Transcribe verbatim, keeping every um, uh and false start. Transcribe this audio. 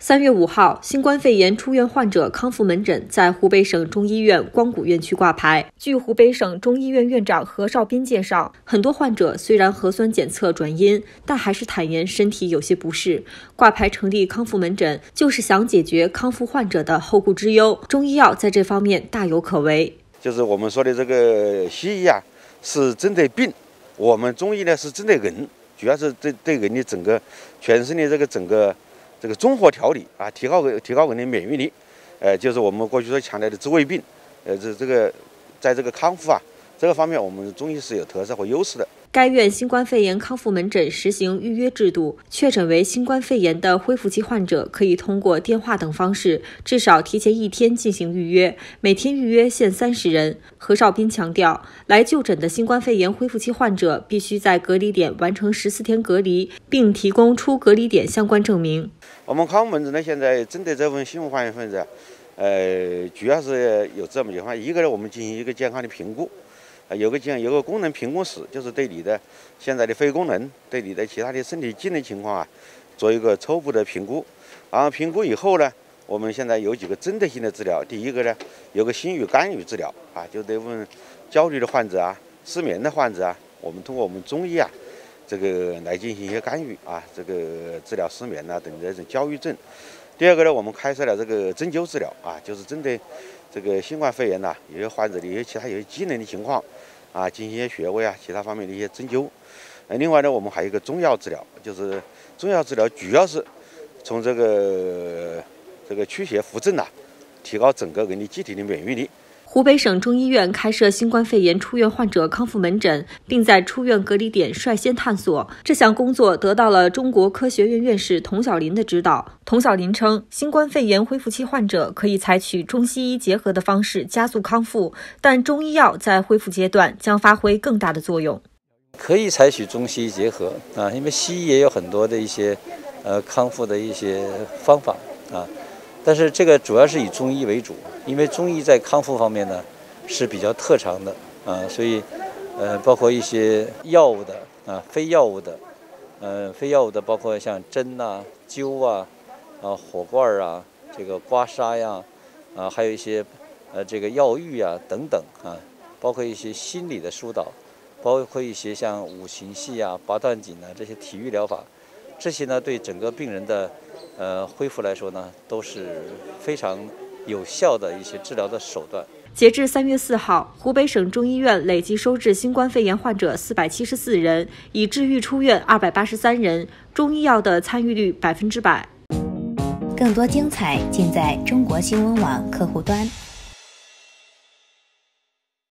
三月五号，新冠肺炎出院患者康复门诊在湖北省中医院光谷院区挂牌。据湖北省中医院院长何绍斌介绍，很多患者虽然核酸检测转阴，但还是坦言身体有些不适。挂牌成立康复门诊，就是想解决康复患者的后顾之忧。中医药在这方面大有可为。 就是我们说的这个西医啊，是针对病，我们中医呢是针对人，主要是对对人的整个全身的这个整个。这个综合调理啊，提高提高人的免疫力，呃，就是我们过去所强调的治胃病，呃，这这个在这个康复啊这个方面，我们中医是有特色和优势的。 该院新冠肺炎康复门诊实行预约制度，确诊为新冠肺炎的恢复期患者可以通过电话等方式，至少提前一天进行预约，每天预约限三十人。何绍斌强调，来就诊的新冠肺炎恢复期患者必须在隔离点完成十四天隔离，并提供出隔离点相关证明。 我们康复门诊呢，现在针对这份新冠患者，呃，主要是有这么几方面，一个呢，我们进行一个健康的评估。啊，有个这样有个功能评估室，就是对你的现在的肺功能，对你的其他的身体机能情况啊，做一个初步的评估。然后评估以后呢，我们现在有几个针对性的治疗。第一个呢，有个心与肝郁治疗啊，就对问焦虑的患者啊、失眠的患者啊，我们通过我们中医啊，这个来进行一些干预啊，这个治疗失眠呐、啊、等这种焦虑症。第二个呢，我们开设了这个针灸治疗啊，就是针对这个新冠肺炎呐、啊，有些患者的有些其他有些机能的情况啊，进行一些穴位啊，其他方面的一些针灸。呃，另外呢，我们还有一个中药治疗，就是中药治疗主要是从这个这个驱邪扶正呐、啊，提高整个人的机体的免疫力。 湖北省中医院开设新冠肺炎出院患者康复门诊，并在出院隔离点率先探索。这项工作得到了中国科学院院士童晓林的指导。童晓林称，新冠肺炎恢复期患者可以采取中西医结合的方式加速康复，但中医药在恢复阶段将发挥更大的作用。 可以采取中西医结合啊，因为西医也有很多的一些呃康复的一些方法啊。但是这个主要是以中医为主，因为中医在康复方面呢是比较特长的啊，所以呃包括一些药物的啊、非药物的，呃非药物的包括像针呐、灸啊、啊火罐啊、这个刮痧呀，啊还有一些呃这个药浴啊等等啊，包括一些心理的疏导，包括一些像五禽戏啊、八段锦啊这些体育疗法，这些呢对整个病人的呃，恢复来说呢，都是非常有效的一些治疗的手段。 截至三月四号，湖北省中医院累计收治新冠肺炎患者四百七十四人，已治愈出院二百八十三人，中医药的参与率百分之百。 更多精彩尽在中国新闻网客户端。